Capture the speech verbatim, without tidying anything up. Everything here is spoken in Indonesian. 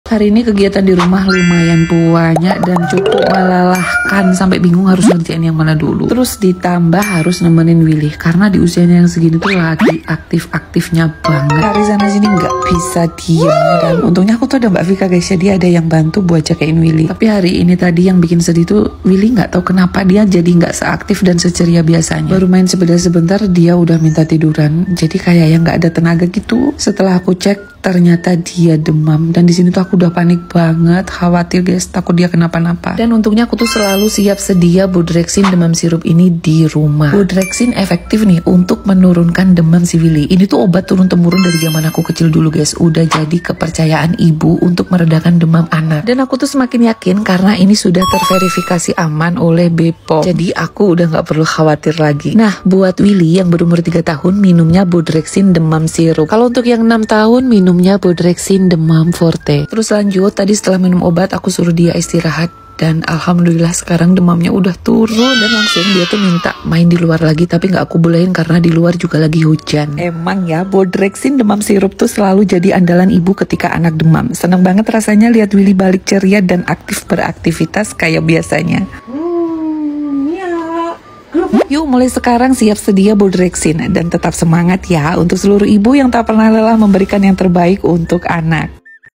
Hari ini kegiatan di rumah lumayan banyak dan cukup melelahkan sampai bingung harus ngerjain yang mana dulu. Terus ditambah harus nemenin Willy karena di usianya yang segini tuh lagi aktif-aktifnya banget. Hari sana sini nggak bisa diem, dan untungnya aku tuh ada Mbak Vika guys ya, dia ada yang bantu buat jagain Willy. Tapi hari ini tadi yang bikin sedih tuh Willy nggak tahu kenapa dia jadi nggak seaktif dan seceria biasanya. Baru main sepeda sebentar dia udah minta tiduran, jadi kayak yang nggak ada tenaga gitu. Setelah aku cek ternyata dia demam, dan di sini tuh aku udah panik banget, khawatir guys, takut dia kenapa-napa. Dan untungnya aku tuh selalu siap sedia Bodrexin demam sirup ini di rumah. Bodrexin efektif nih untuk menurunkan demam si Willy. Ini tuh obat turun-temurun dari zaman aku kecil dulu guys, udah jadi kepercayaan ibu untuk meredakan demam anak. Dan aku tuh semakin yakin karena ini sudah terverifikasi aman oleh B P O M. Jadi aku udah nggak perlu khawatir lagi. Nah, buat Willy yang berumur tiga tahun minumnya Bodrexin demam sirup. Kalau untuk yang enam tahun minum Bodrexin demam forte. Terus lanjut, tadi setelah minum obat aku suruh dia istirahat, dan alhamdulillah sekarang demamnya udah turun, dan langsung dia tuh minta main di luar lagi, tapi nggak aku bolehin karena di luar juga lagi hujan. Emang ya, Bodrexin demam sirup tuh selalu jadi andalan ibu ketika anak demam. Seneng banget rasanya lihat Willy balik ceria dan aktif beraktivitas kayak biasanya. Yuk mulai sekarang siap sedia Bodrexin dan tetap semangat ya untuk seluruh ibu yang tak pernah lelah memberikan yang terbaik untuk anak.